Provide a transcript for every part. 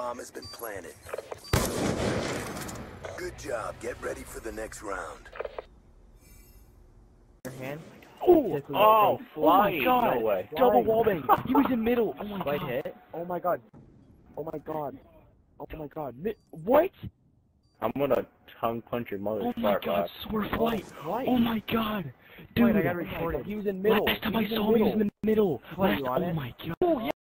bomb has been planted. Good job. Get ready for the next round. Your hand. Oh, Oh my god! No way. Double wallbang. He was in middle. Oh my FlyT god. hit. Oh my god. Oh my god. Oh my god. What? I'm gonna tongue punch your mother. Oh my god. Swear FlyT. Oh my god. Dude, Wait, I got recorded. he was in middle. Last time I saw him, he was in the middle. FlyT, you on oh it? my god. Oh, yeah.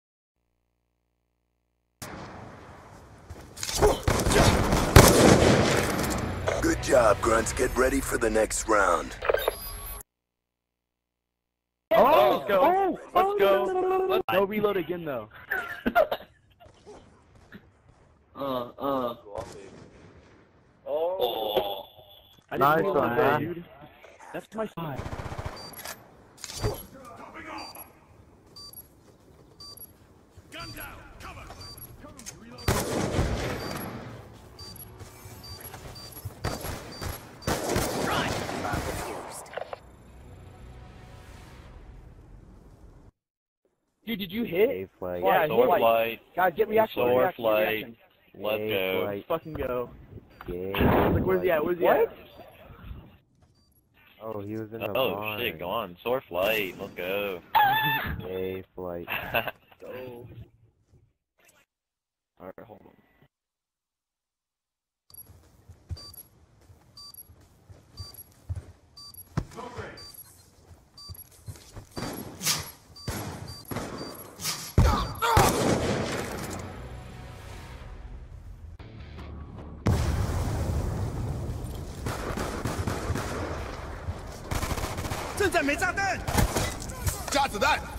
Good job, Grunts. Get ready for the next round. Oh, Let's go. Let's go. No reload again though. Oh. I didn't Nice reload one, that, man. dude. That's my spot. Gun down. Cover. Dude, did you hit? A FlyT. Yeah, I hit. Sword FlyT. Guys, get reaction. Sword Reaction, FlyT. reaction. Let's go. Let's fucking go. Yeah. Like, where's he at? Where's he at? Oh, he was in the Oh barn. shit, go on. Sword FlyT. Let's go. A FlyT. Go. Alright, hold on. Got 子弹！